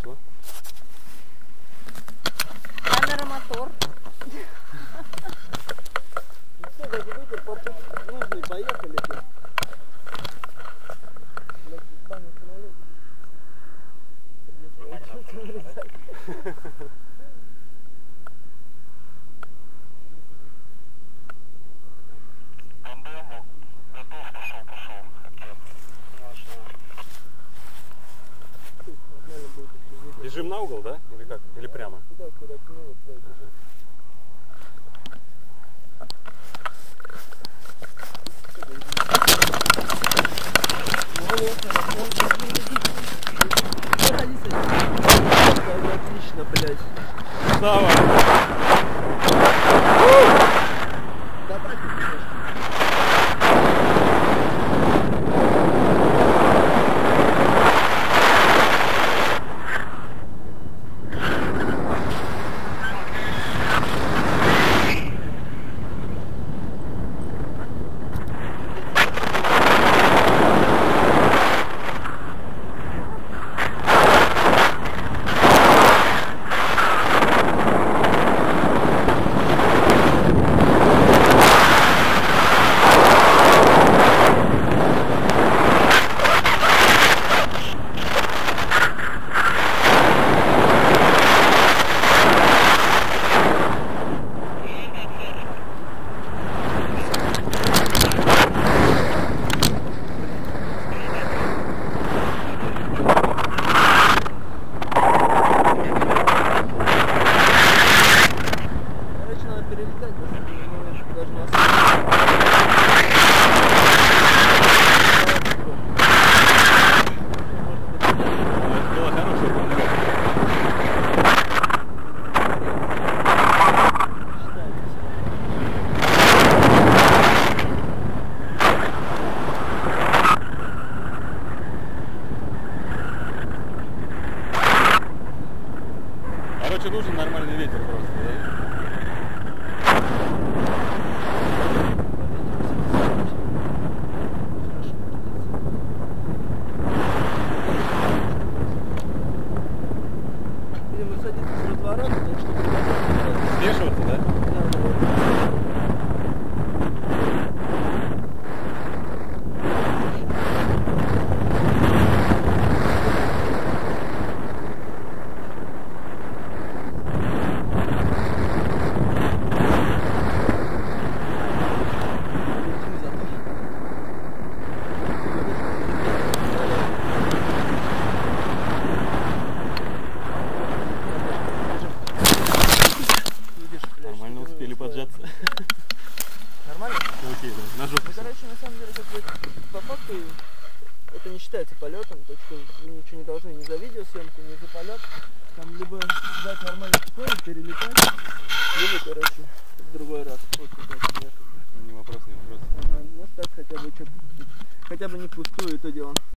пошло. Камера, мотор. Ну все, даже ветер попутно нужный, поехали. Блядь, баня самолет. Бежим на угол, да? Или как? Или прямо? Туда, куда тянуло, туда бежим. Отлично, блядь. Давай. Давай, Короче, нужен нормальный ветер просто, да? Видимо, садится с разворота, так что... Смешиваться, да? Нормально успели поджаться. Нормально? Окей, да. На жопу. Ну, короче, на самом деле, как бы, по факту, это не считается полетом, так что вы ничего не должны ни за видеосъемку, ни за полет. Там либо дать нормальный скорость, перелетать, либо, короче, в другой раз. Вот какая-то Не вопрос, не вопрос. ага, вот так хотя бы, хотя бы не впустую, то дело.